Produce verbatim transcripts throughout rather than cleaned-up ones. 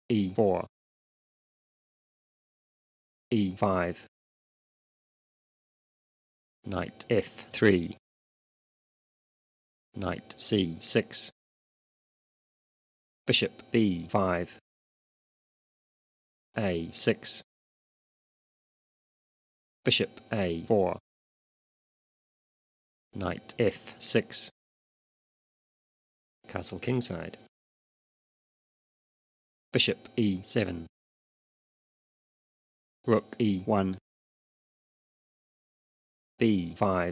e four, e five, knight f three, knight c six, bishop b five, a six, bishop a four, knight f six, castle kingside, bishop e seven, rook e one, b five,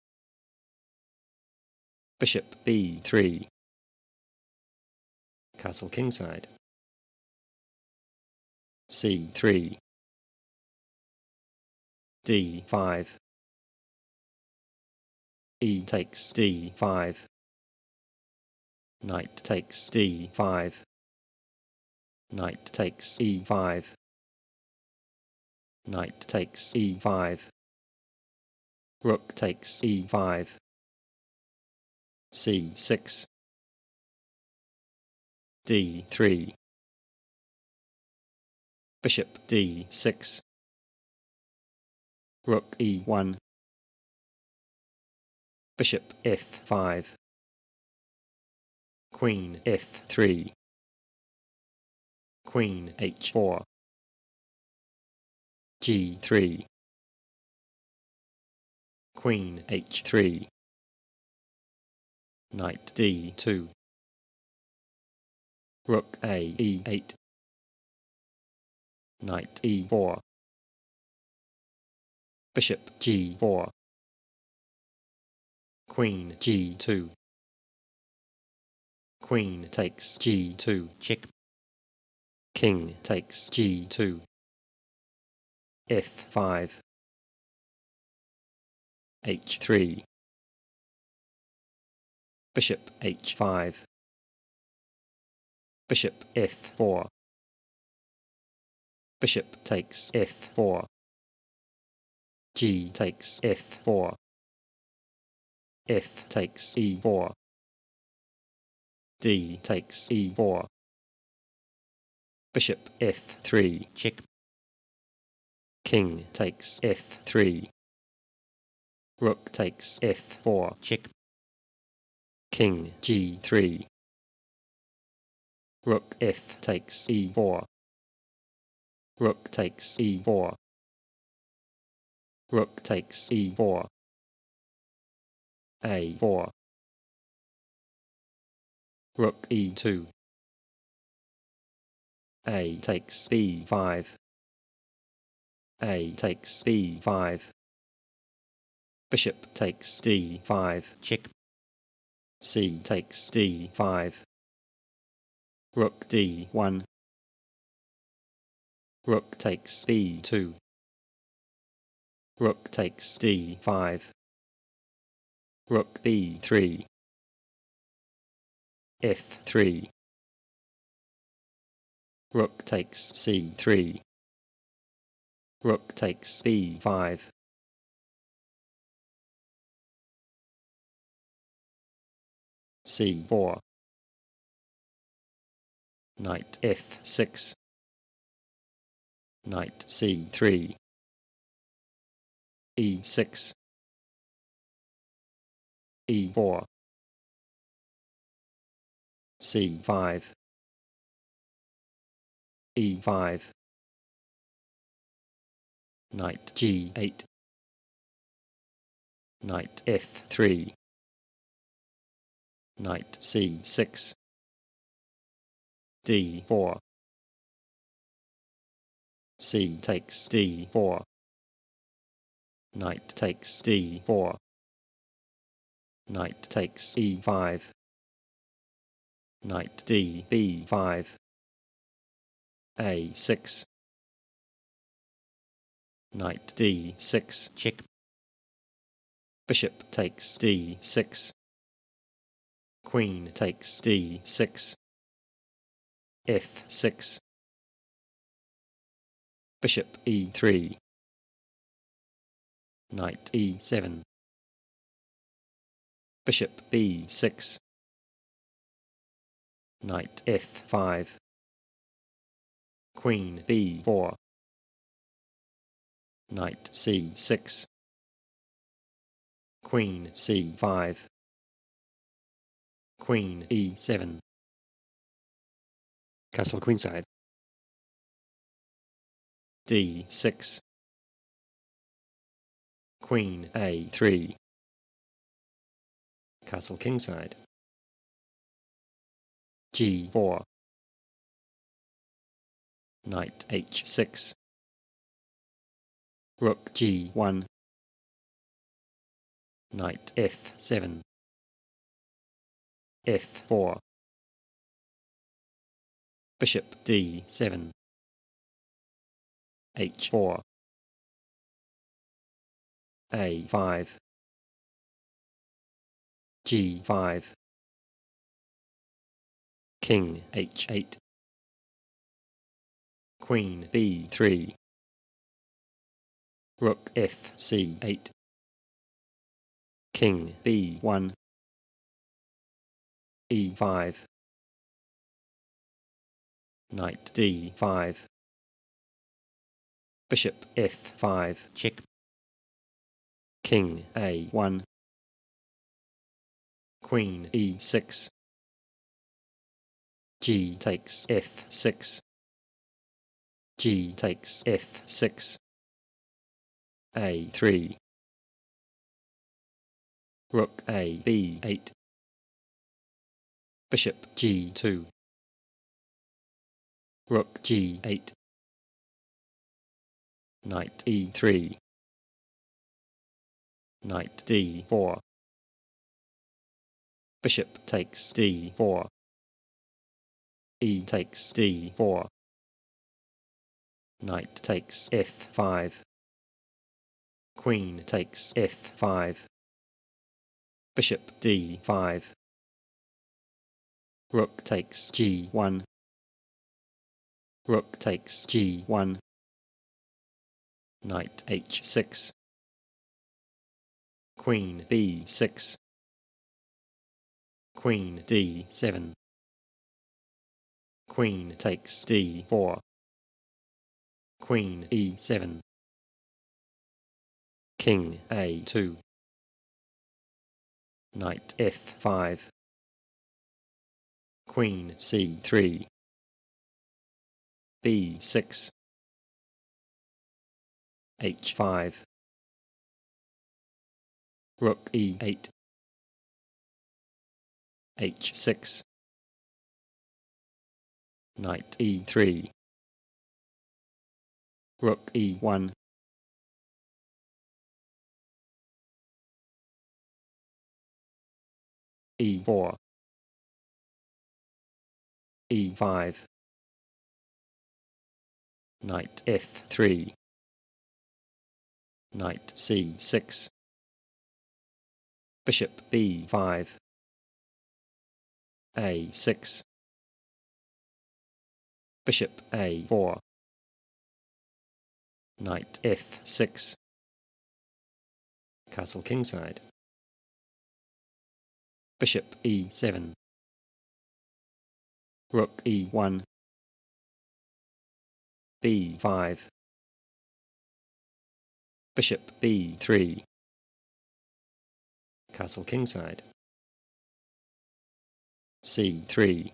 bishop b three, castle kingside, c three, d five, e takes d five, knight takes d five, knight takes e five, knight takes e five, rook takes e five, c six, d three, bishop d six, rook e one, bishop f five, queen f three, queen h four, g three, queen h three, knight d two, rook a e eight, knight e four, bishop g four, queen g two, queen takes g two, check, king takes g two, f five, h three, bishop h five, bishop f four, bishop takes f four, g takes f four, f takes e four, d takes e four, bishop f three, check, king takes f three, rook takes f four, check, king g three, rook f takes e four, rook takes e four, rook takes e four, a four, rook e two, a takes b five, a takes b five, bishop takes d five, check, c takes d five, rook d one, rook takes b two, rook takes d five, rook b three, f three, rook takes c three, rook takes b five, c four, knight f six, knight c three, e six, e four, c five, e five, knight g eight, knight f three, knight c six, d four, c takes d four, knight takes d four, knight takes e five, knight d b five, a six, knight d six, check, bishop takes d six, queen takes d six, f six, bishop e three, knight e seven, bishop b six, knight f five, Queen b four. Knight c six. Queen c five. Queen e seven. Castle queenside. d six. Queen a three. Castle kingside. g four. Knight h six. Rook g one. Knight f seven. f four. Bishop d seven. h four. a five. g five. King h eight. Queen b three. Rook f c eight. King b one. e five. Knight d five. Bishop f five. Check. King a one. Queen e six. G takes f six. G takes f six. a three. Rook a b eight. Bishop g two. Rook g eight. Knight e three. Knight d four. Bishop takes d four. E takes d four. Knight takes f five. Queen takes f five. Bishop d five. Rook takes g one. Rook takes g one. Knight h six. Queen b six. Queen d seven. Queen takes d four. Queen e seven. King a two. Knight f five. Queen c three. b six. h five. Rook e eight. h six. Knight e three. Rook e one. e four. e five. Knight f three. Knight c six. Bishop b five. a six. Bishop a four. Knight f six. Castle kingside. Bishop e seven. Rook e one. b five. Bishop b three. Castle kingside. c three.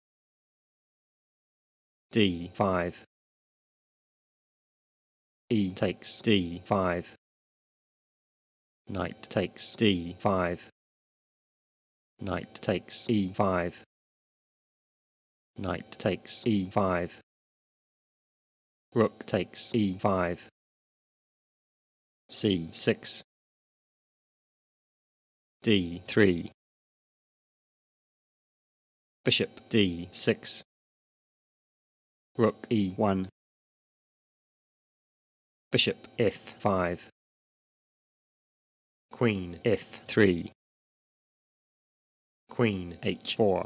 d five. E takes d five. Knight takes d five. Knight takes e five. Knight takes e five. Rook takes e five. c six. d three. Bishop d six. Rook e one. Bishop f five. Queen f three. Queen h four.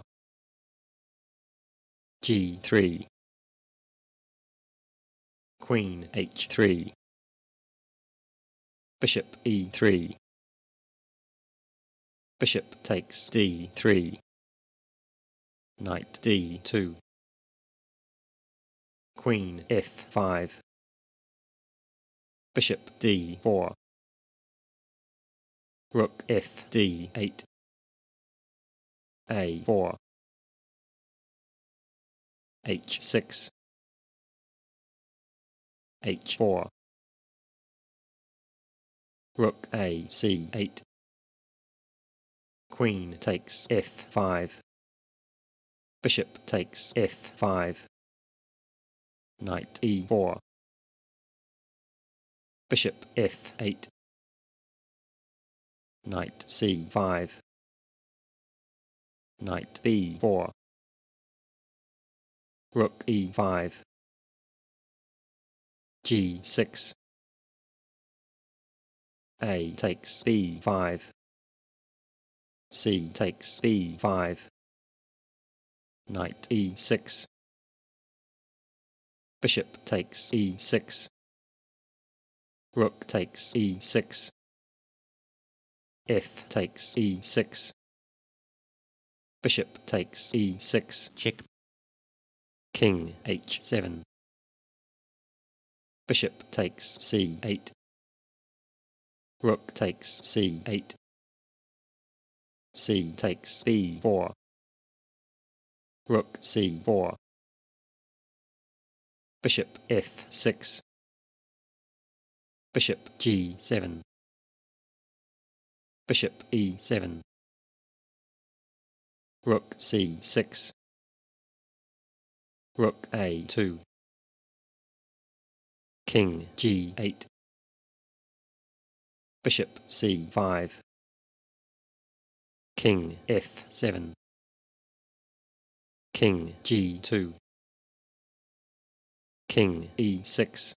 g three. Queen h three. Bishop e three. Bishop takes d three. Knight d two. Queen f five. Bishop d four. Rook f d eight. a four. h six. h four. Rook a c eight. Queen takes f five. Bishop takes f five. Knight e four. Bishop f eight. Knight c five. Knight b four. Rook e five. g six. A takes b five. C takes b five. Knight e six. Bishop takes e six. Rook takes e six. F takes e six. Bishop takes e six. Check. King h seven. Bishop takes c eight. Rook takes c eight. C takes b four. Rook c four. Bishop f six. Bishop g seven. Bishop e seven. Rook c six. Rook a two. King g eight. Bishop c five. King f seven. King g two. King e six.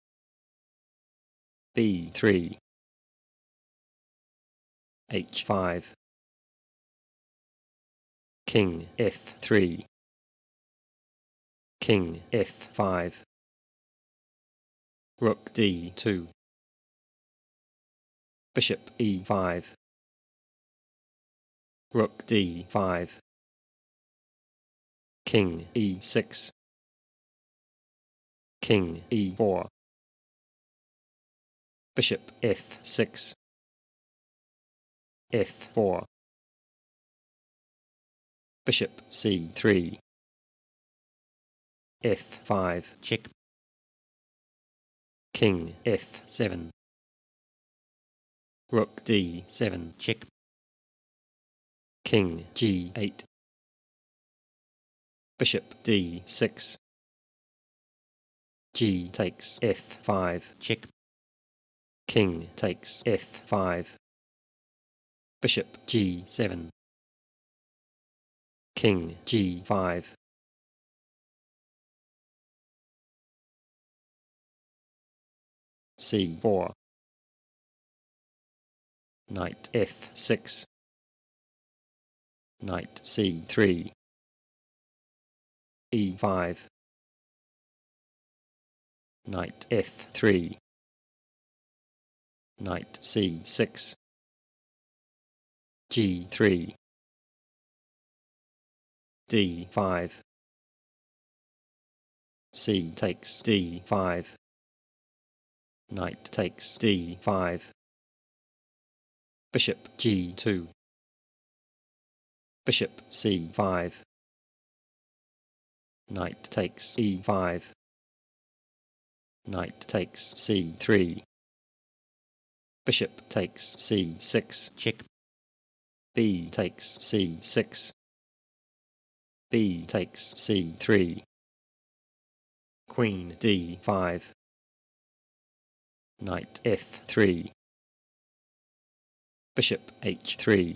b three. h five. King f three. King f five. Rook d two. Bishop e five. Rook d five. King e six. King e four. Bishop f six. f four. Bishop c three. f five. Check. King f seven. Rook d seven. Check. King g eight. Bishop d six. G takes f five. Check. King takes f five. Bishop g seven. King g five. c four. Knight f six. Knight c three. e five. Knight f three. Knight c six. g three. d five. C takes d five. Knight takes d five. Bishop g two. Bishop c five. Knight takes e five. Knight takes c three. Bishop takes c six. Check. B takes c six. B takes c three. Queen d five. Knight f three. Bishop h three.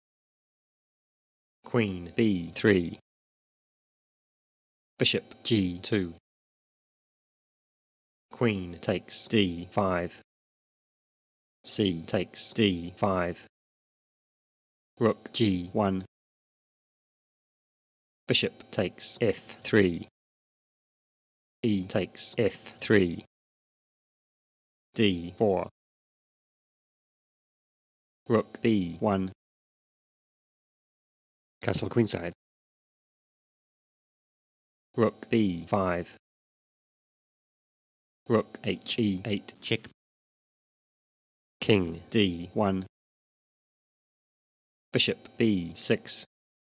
Queen b three. Bishop g two. Queen takes d five. C takes d five. Rook g one. Bishop takes f three. E takes f three. d four. Rook b one. Castle queenside. Rook b five. Rook H E eight, check. King D one. Bishop B six.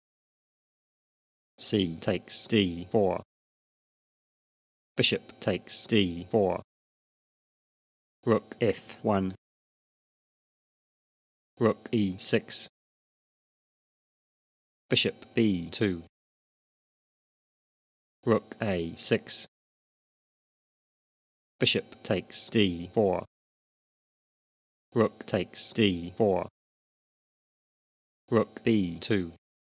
C takes D four. Bishop takes D four. Rook F one. Rook E six. Bishop B two. Rook A six. Bishop takes D four. Rook takes D four. Rook B two.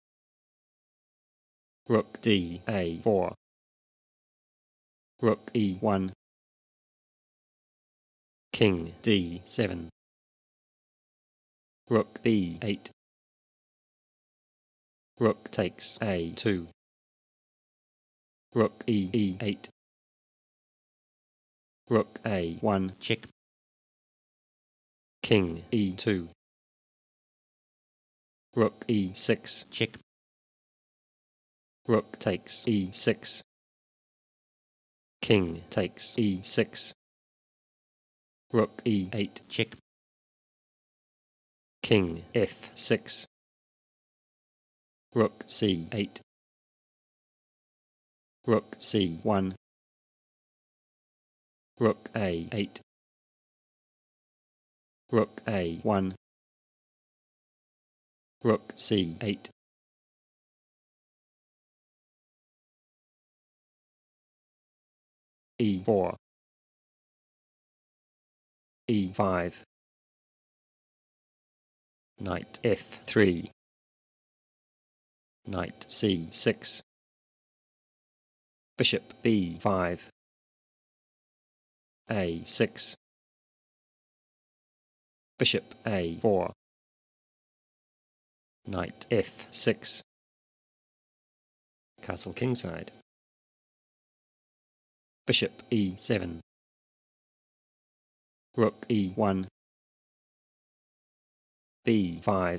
Rook D A four. Rook E one. King D seven. Rook B eight. Rook takes A two. Rook E E eight. Rook A one, check. King E two. Rook E six, check. Rook takes E six. King takes E six. Rook E eight, check. King F six. Rook C eight. Rook C one. Rook A eight. Rook A one. Rook C eight. E four. E five. Knight F three. Knight C six. Bishop B five. A six. Bishop A four. Knight F six. Castle kingside. Bishop E seven. Rook E one. B five.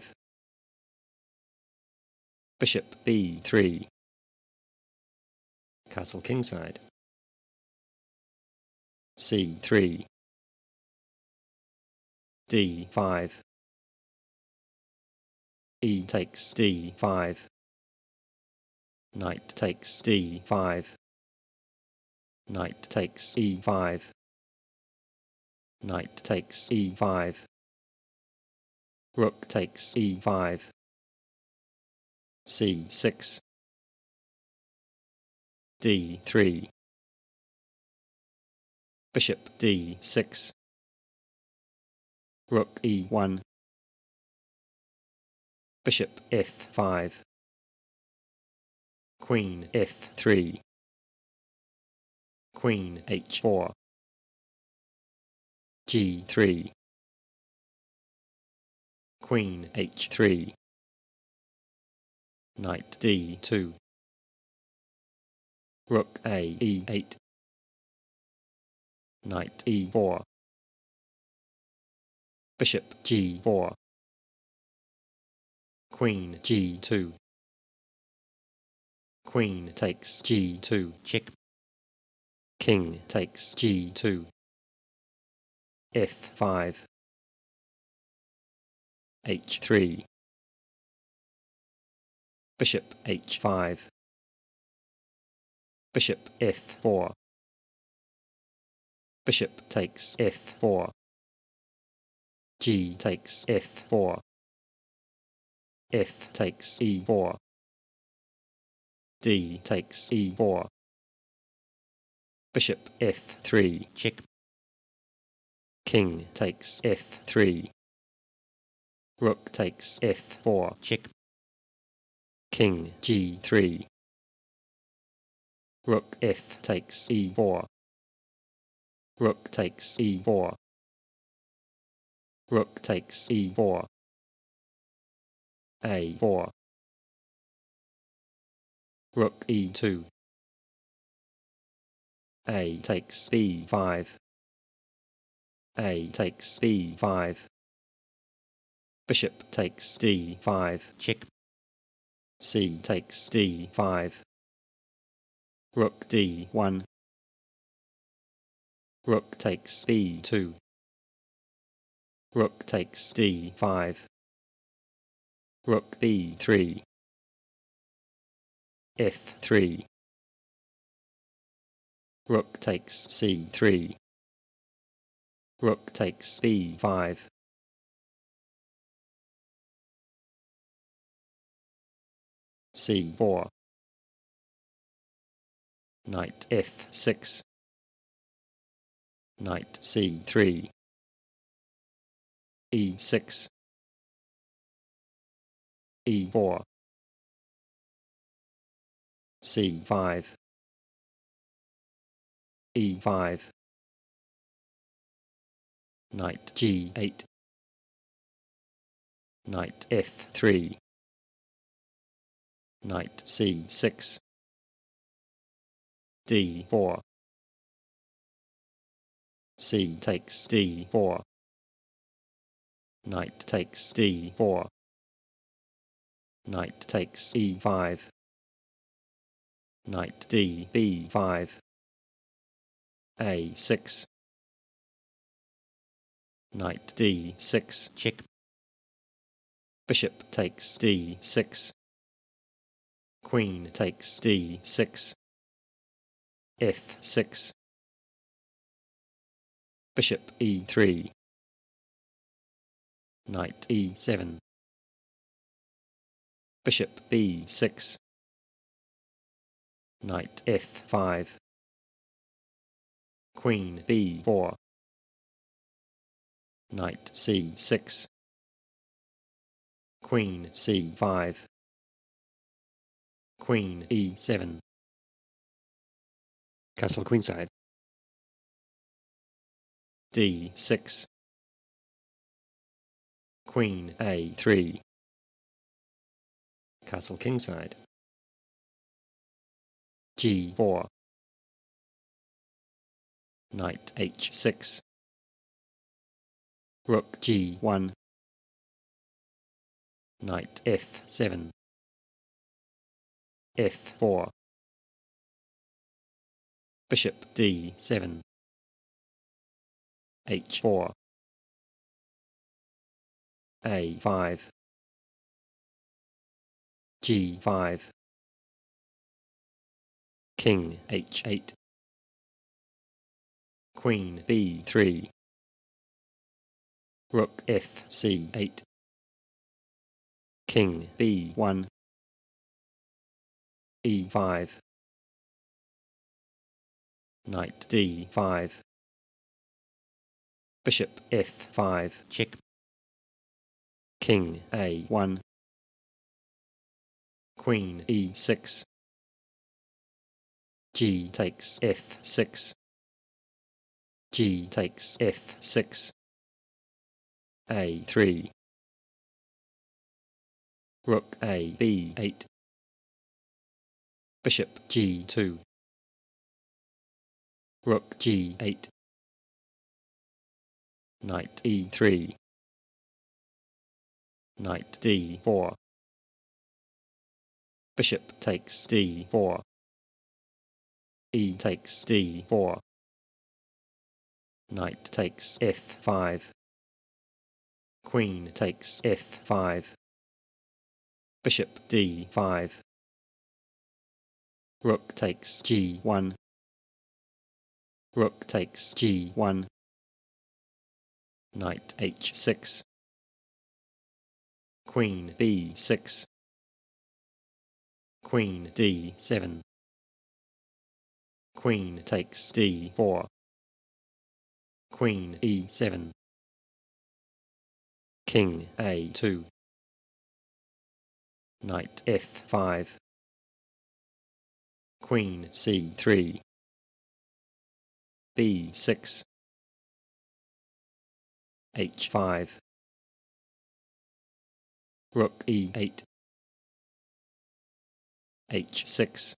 Bishop B three. Castle kingside. C three. D five. E takes D five. Knight takes D five. Knight takes E five. Knight takes E five. Rook takes E five. C six. D three. Bishop D six. Rook E one. Bishop F five. Queen F three. Queen H four. G three. Queen H three. Knight D two. Rook A E eight. Knight E four. Bishop G four. Queen G two. Queen takes G two, check. King takes G two. F five. H three. Bishop H five. Bishop F four. Bishop takes F four. G takes F four. F takes E four. D takes E four. Bishop F three, check. King takes F three. Rook takes F four, check. King G three. Rook F takes E four. Rook takes E four. Rook takes E four. A four. Rook E two. A takes B five. A takes B five. Bishop takes D five, check. C takes D five. Rook D one. Rook takes b two. Rook takes d five. Rook b three. f three. Rook takes c three. Rook takes b five. c four. Knight f six. Knight c three. e six. e four. c five. e five. Knight g eight. Knight f three. Knight c six. d four. c takes d four. Knight takes d four. Knight takes e five. Knight d b five. a six. Knight d six. Check. Bishop takes d six. Queen takes d six. f six. Bishop e three. Knight e seven. Bishop b six. Knight f five. Queen b four. Knight c six. Queen c five. Queen e seven. Castle queenside. d six. Queen a three. Castle kingside. g four. Knight h six. Rook g one. Knight f seven. f four. Bishop d seven. h four. a five. g five. King h eight. Queen b three. Rook f c eight. King b one. e five. Knight d five. Bishop f five. Check. King a one. Queen e six. G takes f six. G takes f six. a three. Rook a b eight. Bishop g two. Rook g eight. Knight e three. Knight d four. Bishop takes d four. E takes d four. Knight takes f five. Queen takes f five. Bishop d five. Rook takes g one. Rook takes g one. Knight h six. Queen b six. Queen d seven. Queen takes d four. Queen e seven. King a two. Knight f five. Queen c three. b six. h five. Rook e eight. h six.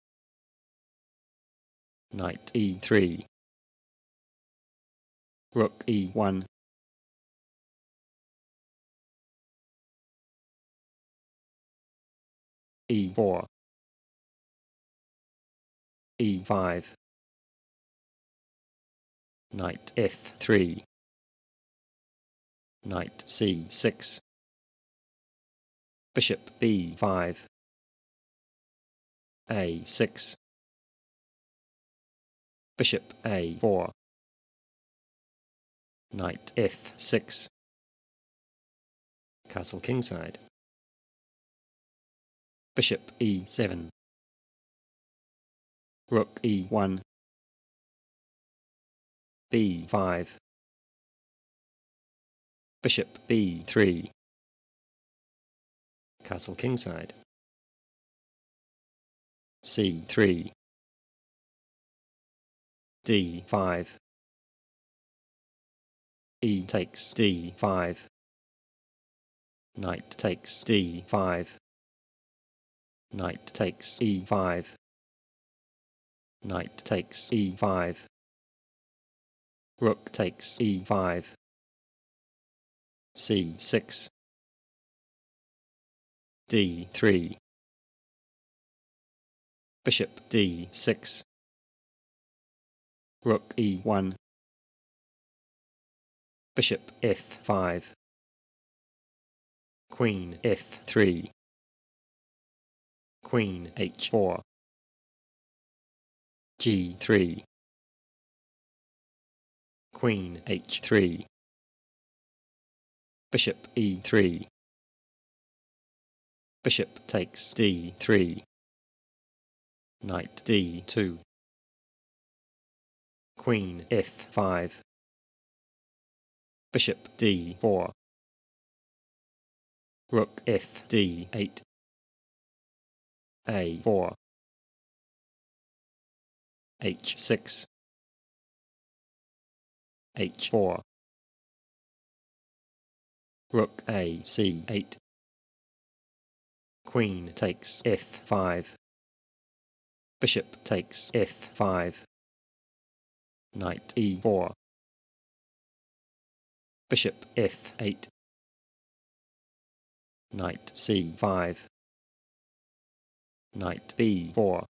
Knight e three. Rook e one. e four. e five. Knight F three, Knight C six, Bishop B five, A six, Bishop A four, Knight F six, Castle kingside, Bishop E seven, Rook E one, B five, Bishop B three, Castle kingside, C three, D five, E takes D five, Knight takes D five, Knight takes E five, Knight takes E five, Rook takes E five, C six, D three, Bishop D six, Rook E one, Bishop F five, Queen F three, Queen H four, G three, Queen H three, Bishop E three, Bishop takes D three, Knight D two, Queen F five, Bishop D four, Rook F D eight, A four, H six, H four, Rook A C eight, Queen takes F five, Bishop takes F five, Knight E four, Bishop F eight, Knight C five, Knight B four,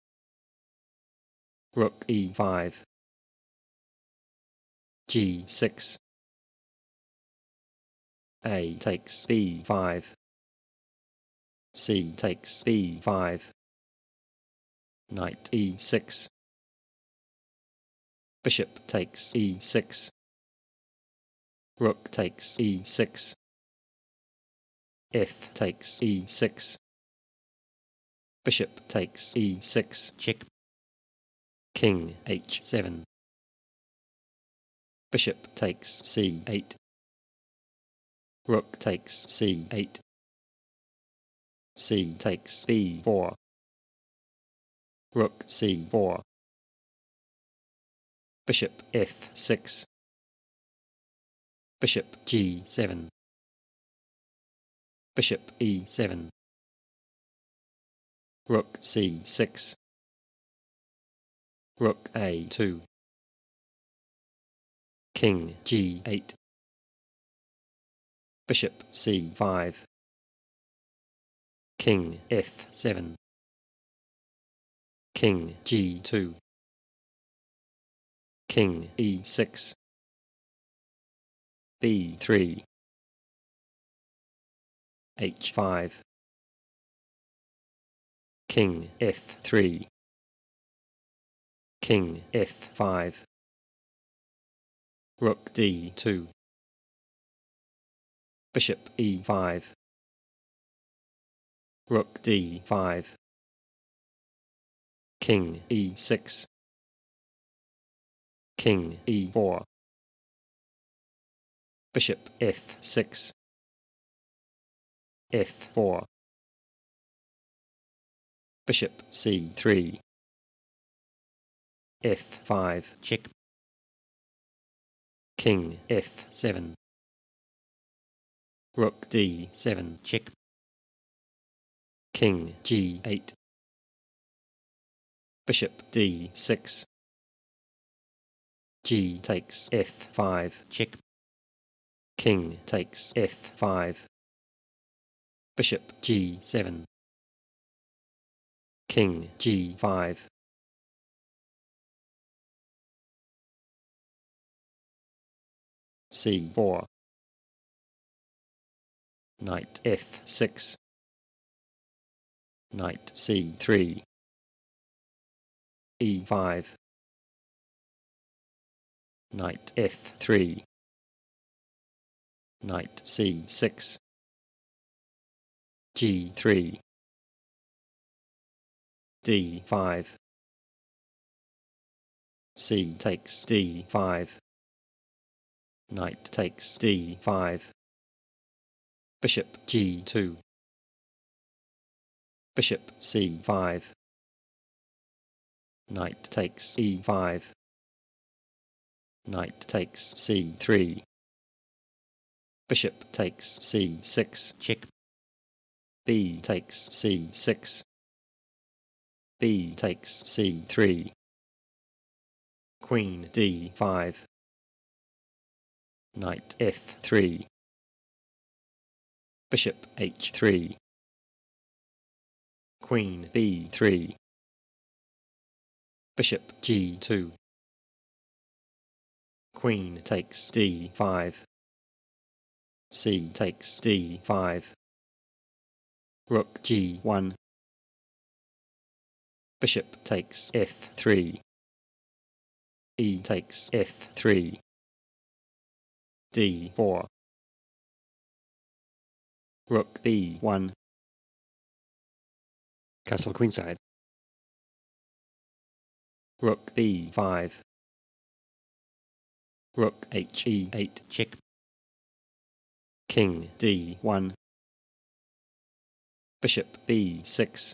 Rook E five, G six, A takes B five, C takes B five, Knight E six, Bishop takes E six, Rook takes E six, F takes E six, Bishop takes E six, check, King H seven, Bishop takes C eight, Rook takes C eight, C takes B four, Rook C four, Bishop F six, Bishop G seven, Bishop E seven, Rook C six, Rook A two, King G eight, Bishop C five, King F seven, King G two, King E six, B three, H five, King F three, King F five, Rook D two, Bishop E five, Rook D five, King E six, King E four, Bishop F six, F four, Bishop C three, F five, check, King F seven, Rook D seven, check, King G eight, Bishop D six, G takes F five, check, King takes F five, Bishop G seven, King G five, c four, knight f six, knight c three, e five, knight f three, knight c six, g three, d five, c takes d five, knight takes d five, bishop g two, bishop c five, knight takes e five, knight takes c three, bishop takes c six, check, b takes c six, b takes c three, queen d five, knight f three, bishop h three, queen b three, bishop g two, queen takes d five, c takes d five, rook g one, bishop takes f three, e takes f three, d four, rook b one, castle queenside, rook b five, rook h e eight, check, king d one, bishop b six,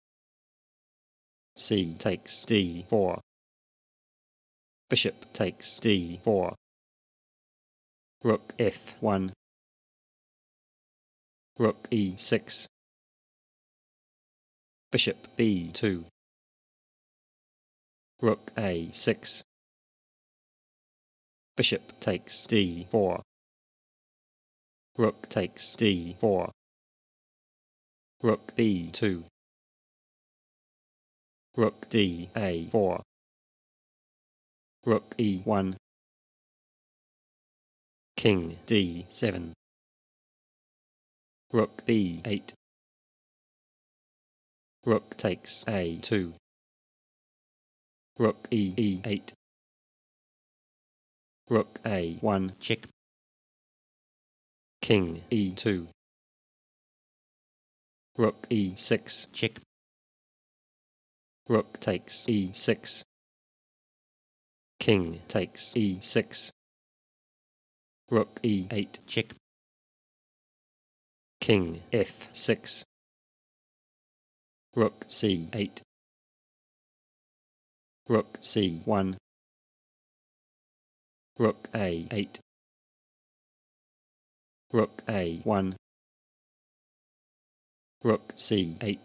c takes d four, bishop takes d four, rook f one, rook e six, bishop b two, rook a six, bishop takes d four, rook takes d four, rook b two, rook d a four, rook e one, king d seven, rook b eight, rook takes a two, rook e e eight, rook a one, check, king e two, rook e six, check, rook takes e six, king takes e six, rook e eight, check, king f six, rook c eight, rook c one, rook a eight, rook a one, rook c eight,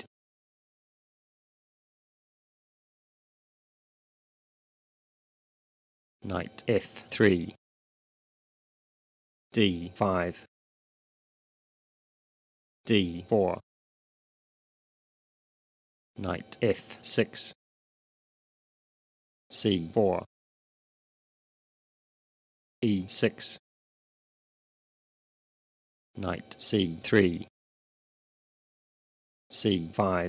knight f three, d five, d four, knight f six, c four, e six, knight c three, c five,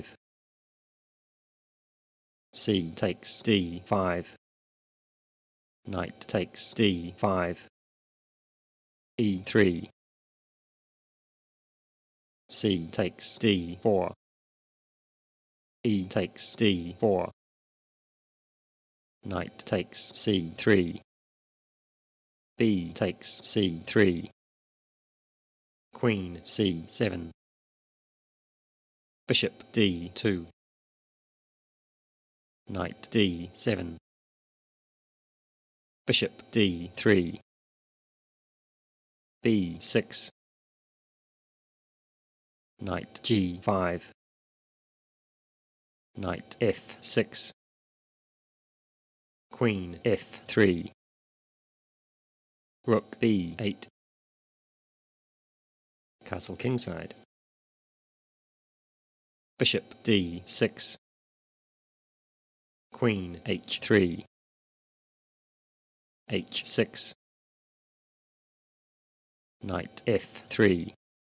c takes d five, knight takes d five, e three, c takes d four, e takes d four, knight takes c three, b takes c three, queen c seven, bishop d two, knight d seven, bishop d three, b six, knight g five, knight f six, queen f three, rook b eight, castle kingside, bishop d six, queen h three, h six, Knight f three.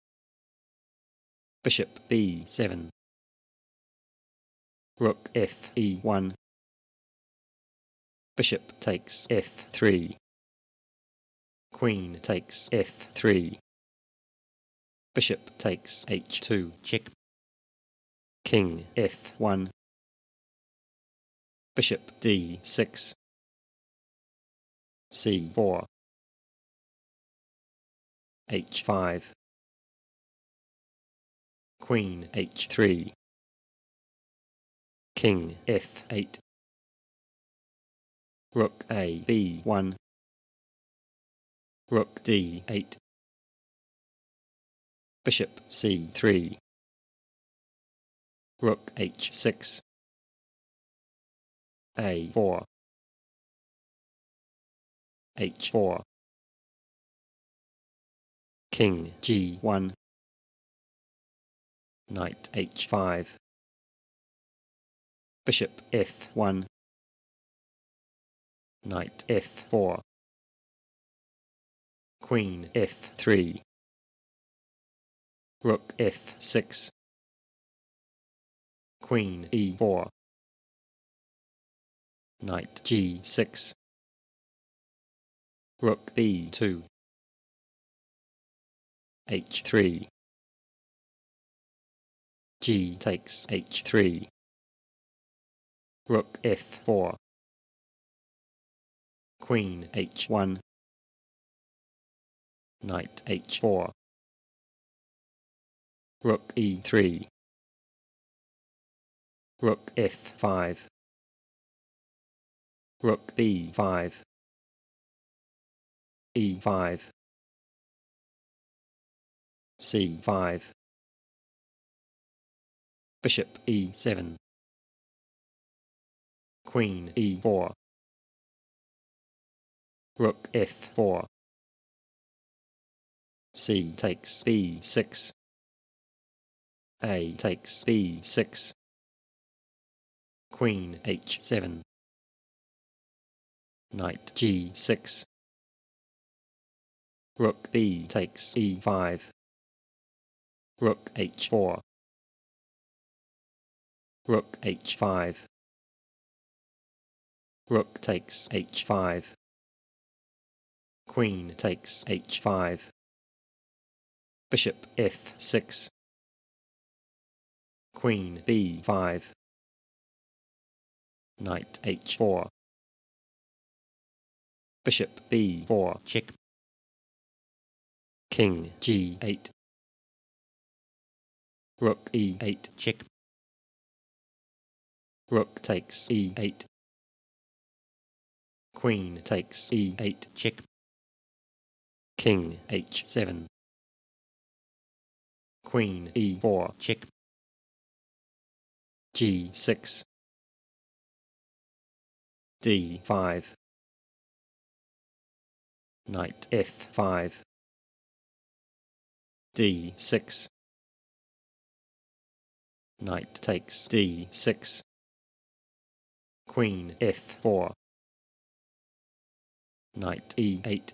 Bishop b seven. Rook f e one. Bishop takes f three. Queen takes f three. Bishop takes h two. Check. King f one. Bishop d six. c four. h five. Queen h three. King f eight. Rook a b one. Rook d eight. Bishop c three. Rook h six. a four. h four. King g one. Knight h five. Bishop f one. Knight f four. Queen f three. Rook f six. Queen e four. Knight g six. Rook b two. h three. G takes h three. Rook f four. Queen h one. Knight h four. Rook e three. Rook f five. Rook b five. e five. c five. Bishop e seven. Queen e four. Rook f four. c takes b six. a takes b six. Queen h seven. Knight g six. Rook b takes e five. Rook h four. Rook h five. Rook takes h five. Queen takes h five. Bishop f six. Queen b five. Knight h four. Bishop b four. Check. King g eight. Rook e eight. Check. Rook takes e eight. Queen takes e eight. Check. King h seven. Queen e four. Check. g six. d five. Knight f five. d six. Knight takes d six. Queen f four. Knight e eight.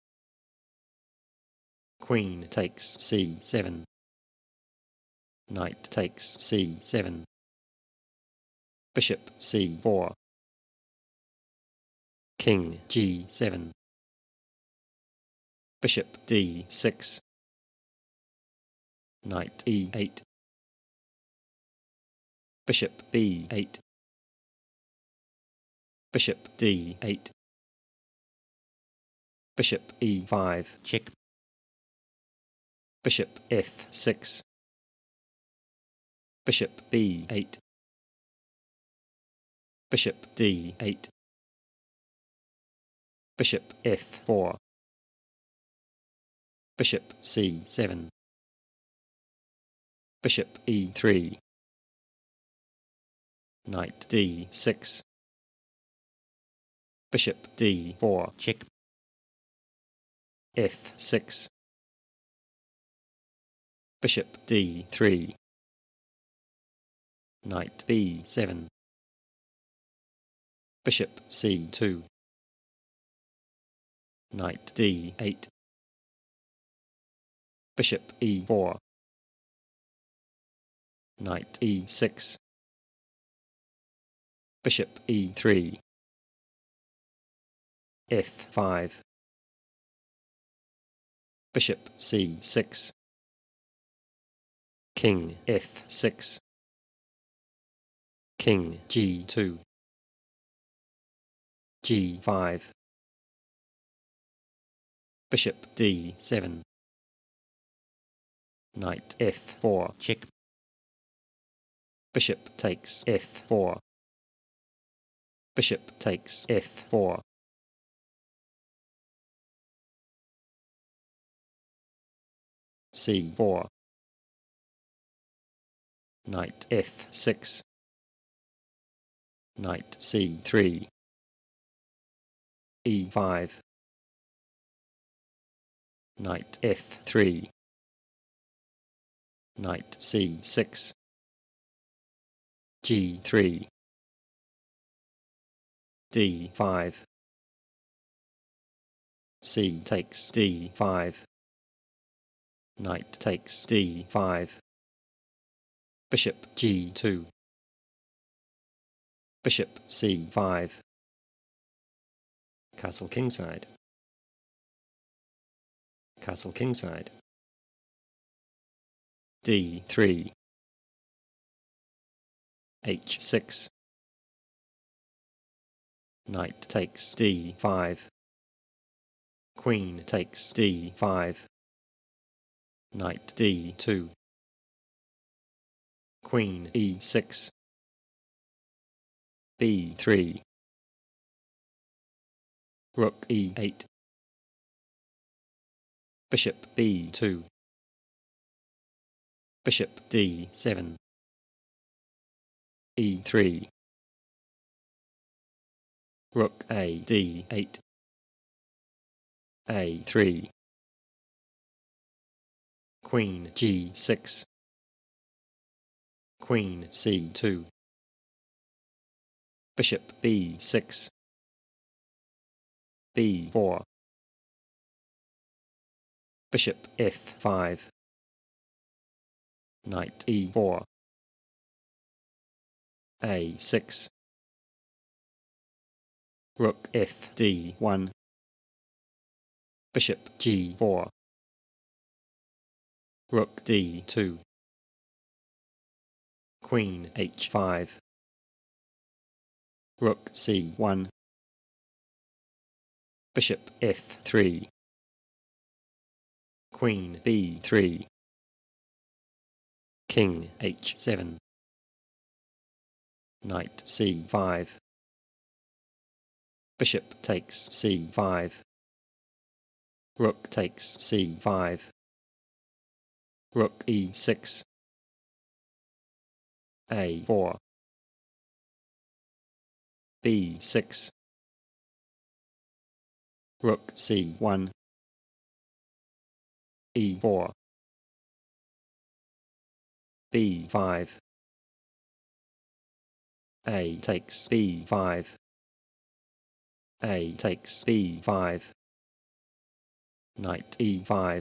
Queen takes c seven. Knight takes c seven. Bishop c four. King g seven. Bishop d six. Knight e eight. Bishop b eight. Bishop d eight. Bishop e five. Check. Bishop f six. Bishop b eight. Bishop d eight. Bishop f four. Bishop c seven. Bishop e three. Knight d six. Bishop d four. Check. f six. Bishop d three. Knight b seven. Bishop c two. Knight d eight. bishop e four, knight e six, bishop e three, f five, bishop c six, king f six, king g two, g five, bishop d seven, knight f four, check, bishop takes f four, bishop takes f four, c four, knight f six, knight c three, e five, knight f three, knight c six, g three, d five, c takes d five, knight takes d five, bishop g two, bishop c five, castle kingside, castle kingside, d three, h six, knight takes d five, queen takes d five, knight d two, queen e six, b three, rook e eight, bishop b two, bishop d seven, e three, rook a d eight, a three, queen g six, queen c two, bishop b six, b four, bishop f five, knight e four, a six, rook f d one, bishop g four, rook d two, queen h five, rook c one, bishop f three, queen b three, king h seven, knight c five, bishop takes c five, rook takes c five, rook e six, a four, b six, rook c one, e four, b five, a takes b five, a takes b five, knight e five,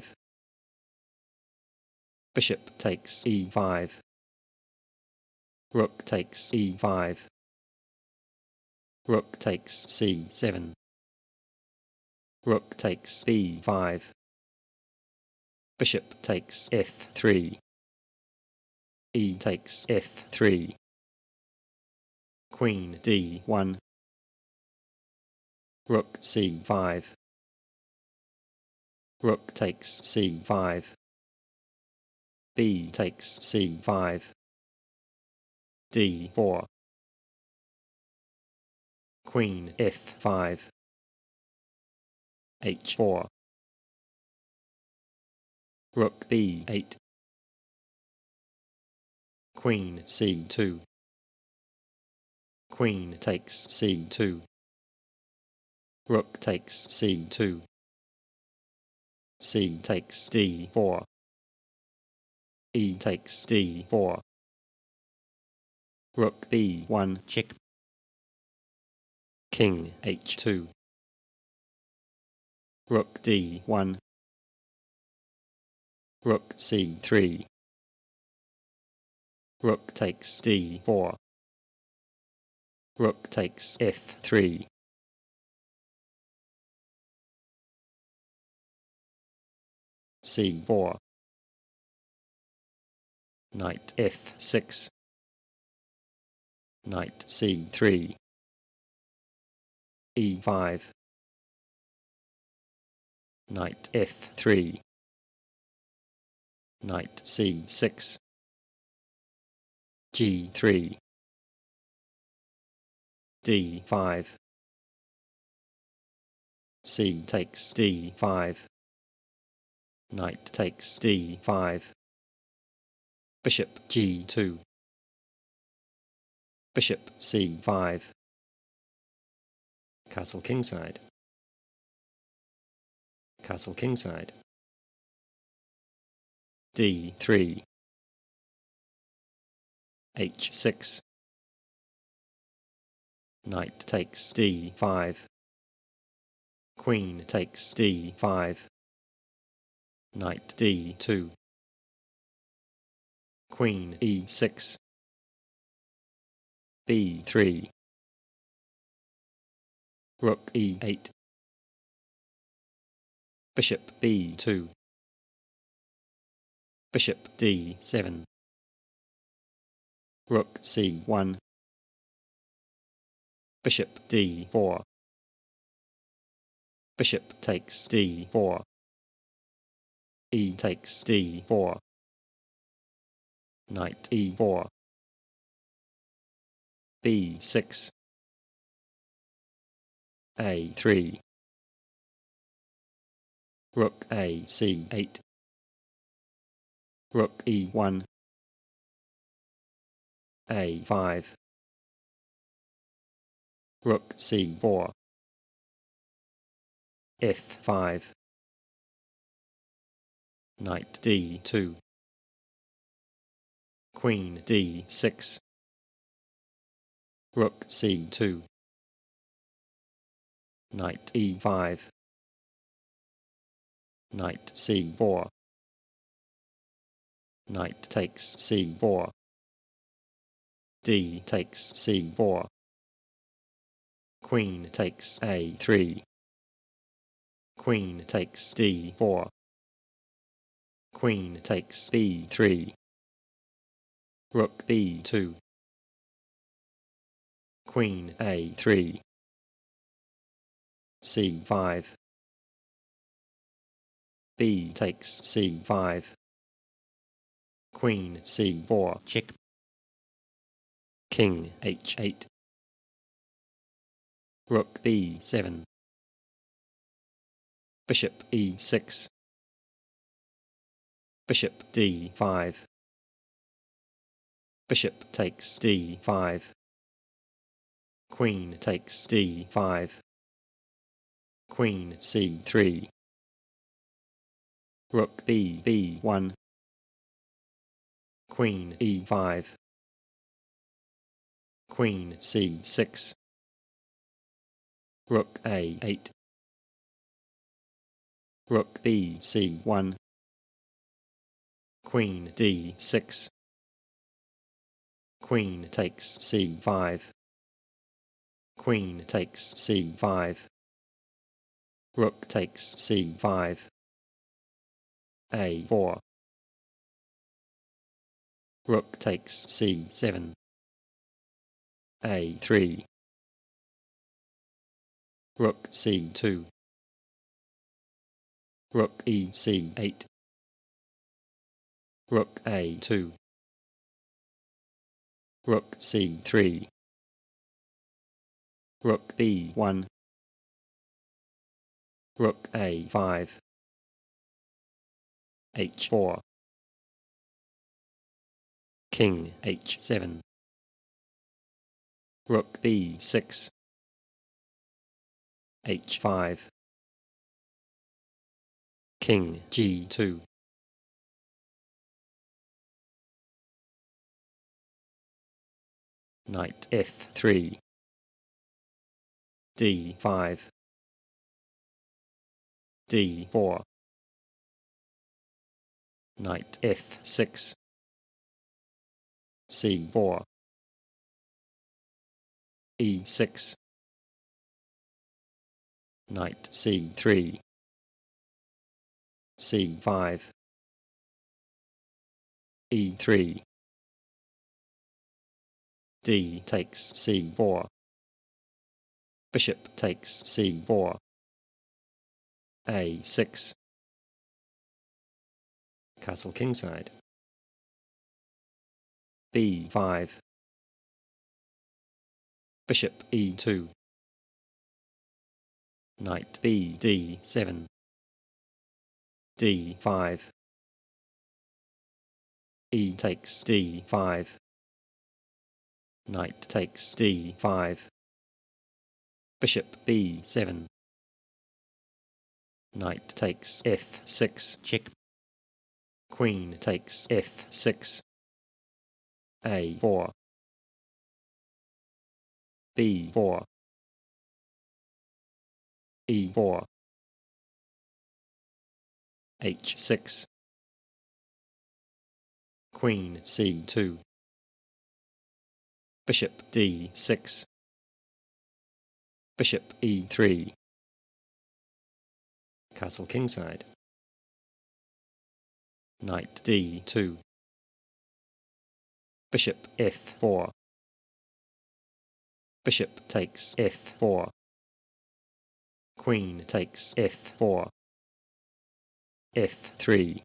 bishop takes e five, rook takes e five, rook takes c seven, rook takes b five, bishop takes f three, e takes f three, queen d one, rook c five, rook takes c five, b takes c five, d four, queen f five, h four, rook b eight, queen c two, queen takes c two, rook takes c two, c takes d four, e takes d four, rook b one, check, king h two, rook d one, Rook c three. Rook takes d four. Rook takes f three. c four. Knight f six. Knight c three. e five. Knight f three. Knight c six. g three. d five. c takes d five. Knight takes d five. Bishop g two. Bishop c five. Castle kingside. Castle kingside. d three. h six. Knight takes d five. Queen takes d five. Knight d two. Queen e six. b three. Rook e eight. Bishop b two. Bishop d seven. Rook c one. Bishop d four. Bishop takes d four. E takes d four. Knight e four. b six. a three. Rook a c eight. Rook e one. a five. Rook c four. f five. Knight d two. Queen d six. Rook c two. Knight e five. Knight c four. Knight takes c four. d takes c four. Queen takes a three. Queen takes d four. Queen takes b three. Rook b two. Queen a three. c five. b takes c five. Queen c four. Check. King h eight. Rook b seven. Bishop e six. Bishop d five. Bishop takes d five. Queen takes d five. Queen c three. Rook b b one. Queen e five. Queen c six. Rook a eight. Rook b c one. Queen d six. Queen takes c five. Queen takes c five. Rook takes c five. a four. Rook takes c seven. a three. Rook c two. Rook e c eight. Rook a two. Rook c three. Rook b one. Rook a five. h four. King h seven. Rook b six. h five. King g two. Knight f three. d five. d four. Knight f six, c four, e six, knight c three, c five, e three, d takes c four, bishop takes c four, a six, castle kingside, b five, bishop e two, knight b d seven, d five, e takes d five, knight takes d five, bishop b seven, knight takes f six, check, queen takes f six, a four, b four, e four, h six, queen c two, bishop d six, bishop e three, castle kingside, knight d two, bishop f four, bishop takes f four, queen takes f four, f three,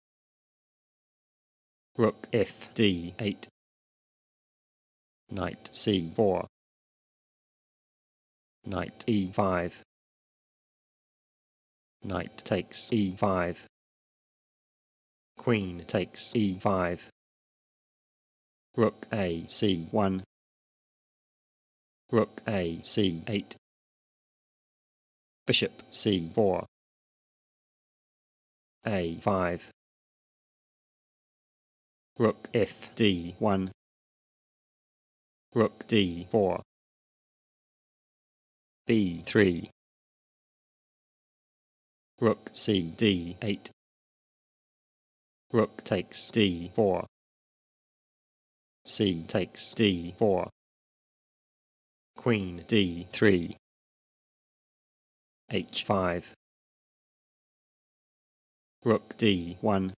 rook f d eight, knight c four, knight e five, knight takes e five, queen takes e five, rook a c one, rook a c eight, bishop c four, a five, rook f d one, rook d four, b three, rook c d eight, rook takes d four, c takes d four, queen d three, h five, rook d one,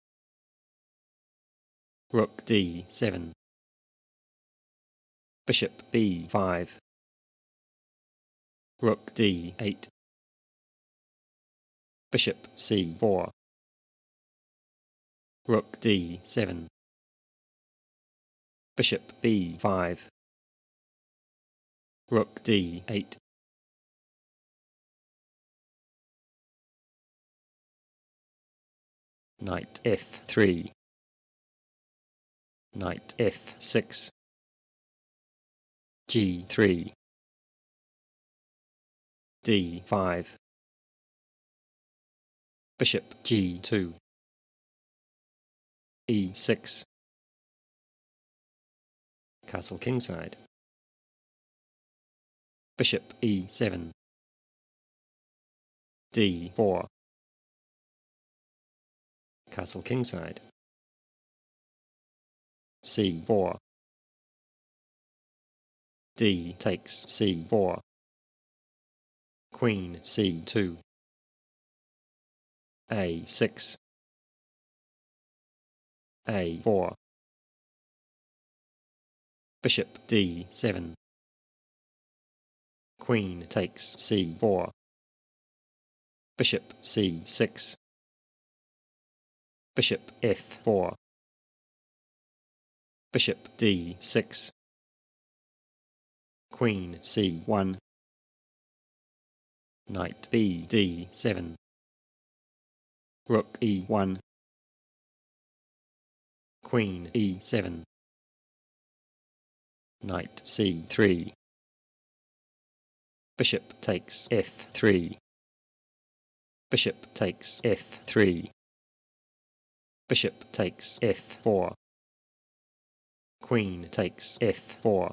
rook d seven, bishop b five, rook d eight, bishop c four, rook d seven, bishop b five, rook d eight, knight f three, knight f six, g three, d five, bishop g two, e six, castle kingside, bishop e seven, d four, castle kingside, c four, d takes c four, queen c two, a six, a four, bishop d seven, queen takes c four, bishop c six, bishop f four, bishop d six, queen c one, knight b d seven, rook e one, queen e seven, knight c three, bishop takes f three, bishop takes f three, bishop takes f four, queen takes f four,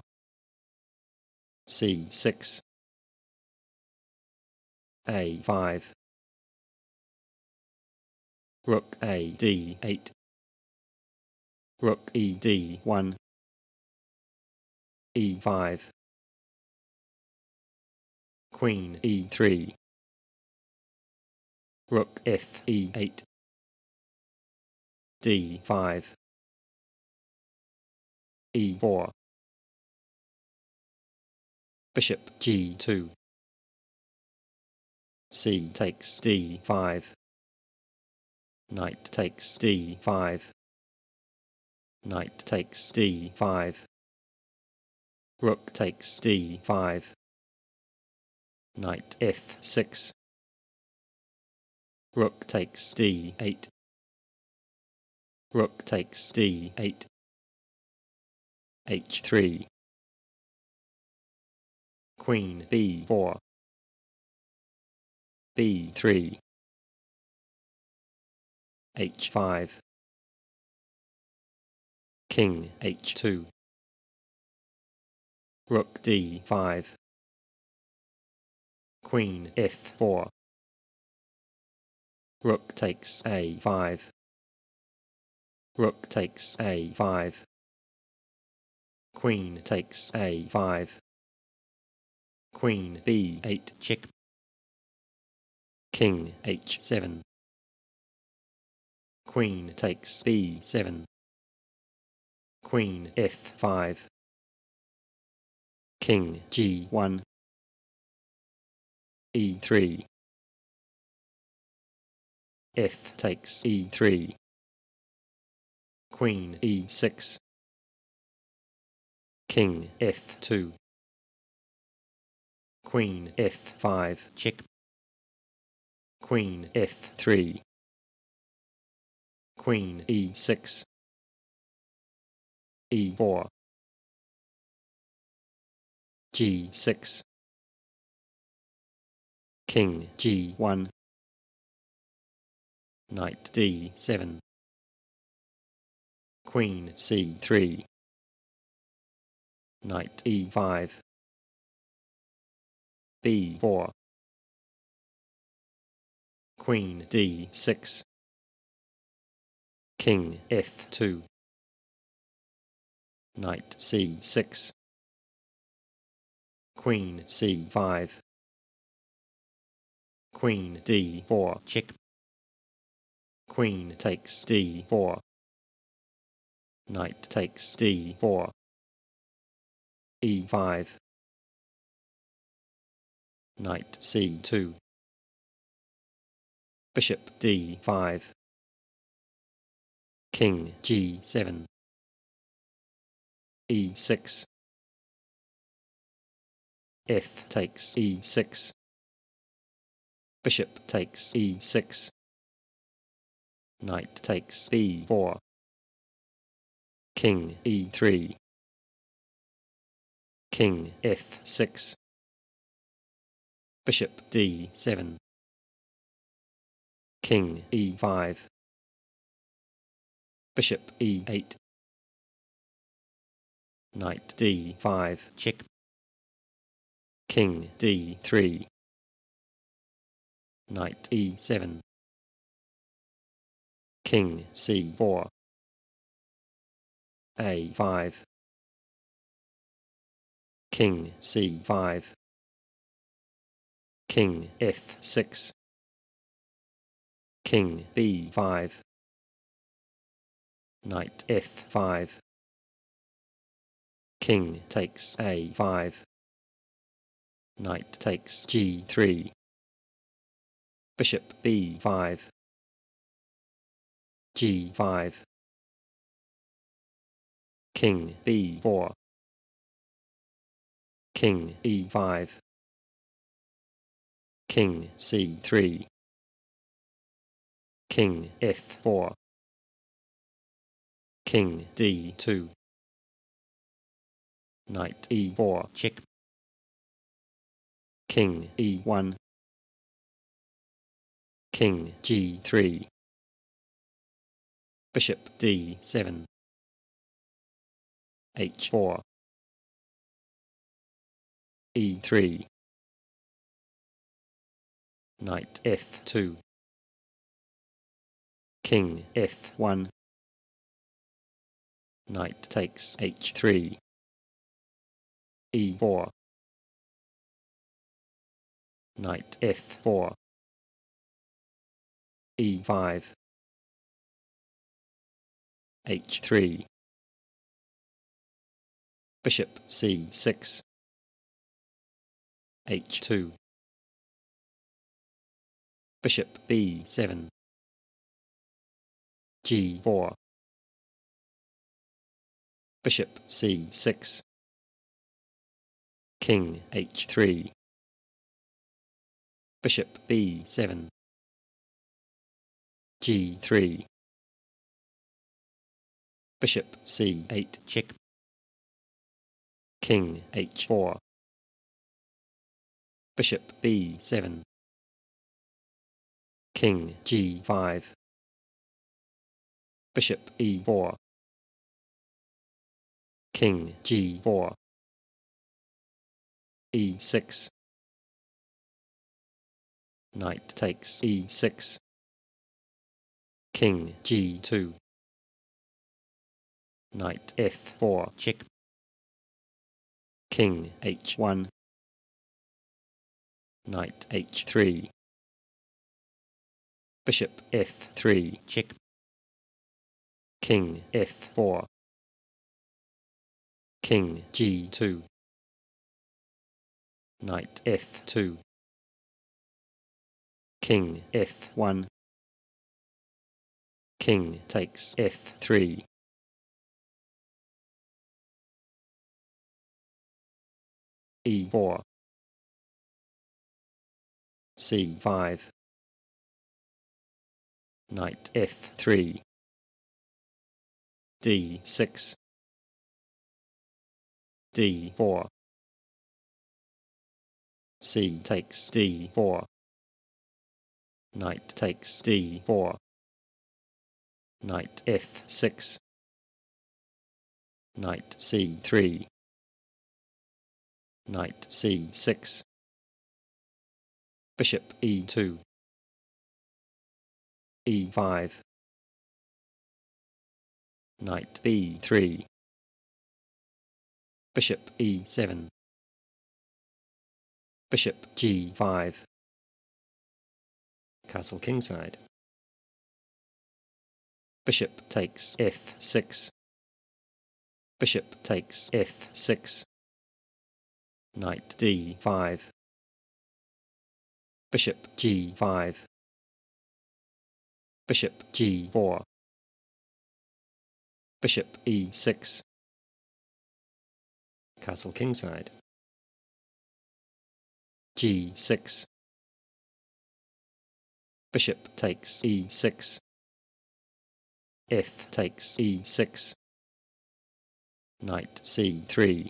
c six, a five, rook a d eight, Rook E D one, E five, Queen E three, Rook F E eight, D five, E four, Bishop G two, C takes D five, Knight takes D five, Knight takes D five, Rook takes D five, Knight F six, Rook takes D eight, Rook takes D eight, H three, Queen B four, B three, H five, King H two, Rook D five, Queen F four, Rook takes A five, Rook takes A five, Queen takes A five, Queen B eight, check, King H seven, Queen takes B seven, Queen F five, King G one, E three, F takes E three, Queen E six, King F two, Queen F five, check, Queen F three, Queen E six, E four, G six, King G one, Knight D seven, Queen C three, Knight E five, B four, Queen D six, King F two, Knight C six, Queen C five, Queen D four, check, Queen takes D four, Knight takes D four, E five, Knight C two, Bishop D five, King G seven, E six, F takes E six, Bishop takes E six, Knight takes B four, King E three, King F six, Bishop D seven, King E five, Bishop E eight, Knight D five, check, King D three, Knight E seven, King C four, A five, King C five, King F six, King B five, Knight F five, King takes A five, Knight takes G three, Bishop B five, G five, King B four, King E five, King C three, King F four, King D two, Knight E four, check, King E one, King G three, Bishop D seven, H four, E three, Knight F two, King F one, Knight takes h three, e four, knight f four, e five, h three, bishop c six, h two, bishop b seven, g four, bishop c six, king h three, bishop b seven, g three, bishop c eight, check, king h four, bishop b seven, king g five, bishop e four, king g four, e six, knight takes e six, king g two, knight f four, check, king h one, knight h three, bishop f three, check, king f four, king g two, knight f two, king f one, king takes f three, e four, c five, knight f three, d six, d four, c takes d four, knight takes d four, knight f six, knight c three, knight c six, bishop e two, e five, knight b three, bishop e seven, bishop g five, castle kingside, bishop takes f six, bishop takes f six, knight d five, bishop g five, bishop g four, bishop e six, castle kingside, g six, bishop takes e six, f takes e six, knight c three,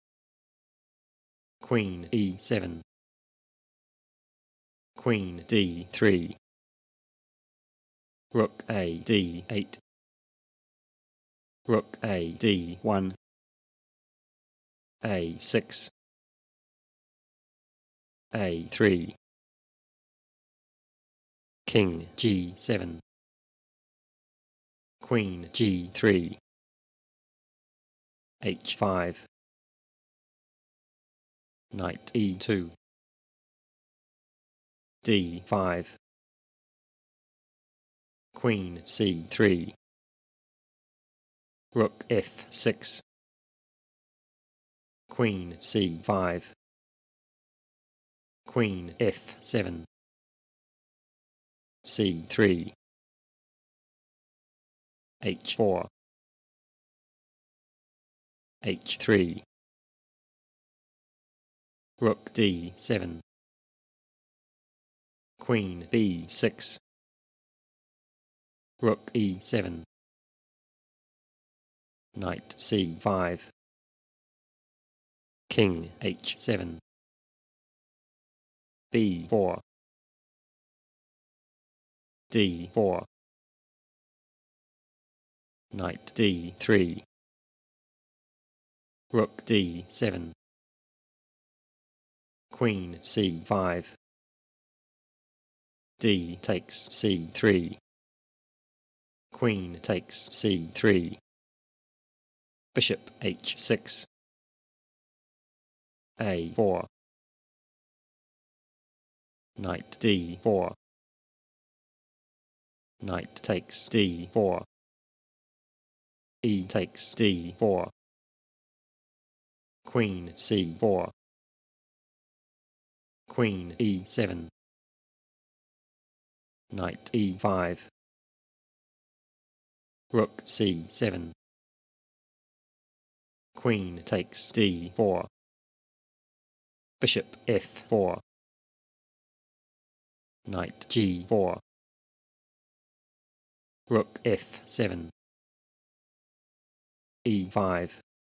queen e seven, queen d three, rook a d eight, rook a d one, a six, a three, king g seven, queen g three, h five, knight e two, d five, queen c three, rook f six, queen c five, queen f seven, c three, h four, h three, rook d seven, queen b six, rook e seven, knight c five, king h seven, b four, d four, knight d three, rook d seven, queen c five, d takes c three, queen takes c three, Bishop h six, a four, knight d four, knight takes d four, e takes d four, queen c four, queen e seven, knight e five, rook c seven, queen takes d four, bishop f four, knight g four, rook f seven, e five,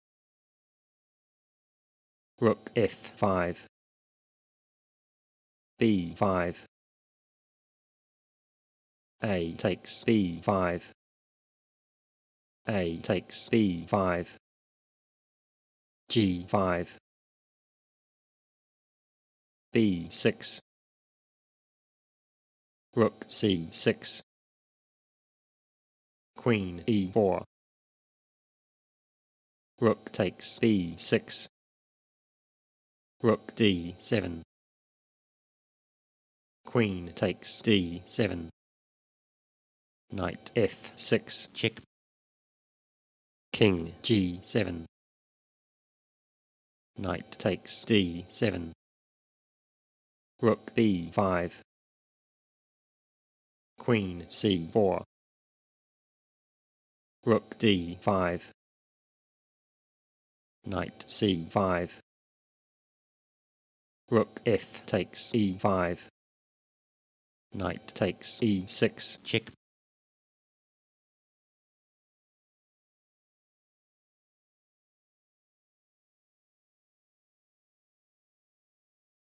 rook f five, b five, a takes b five, a takes b five, g five, b six, rook c six, queen e four, rook takes b six, rook d seven, queen takes d seven, knight f six, check, king g seven, knight takes d seven, rook b five, queen c four, rook d five, knight c five, rook f takes e five, knight takes e six, check,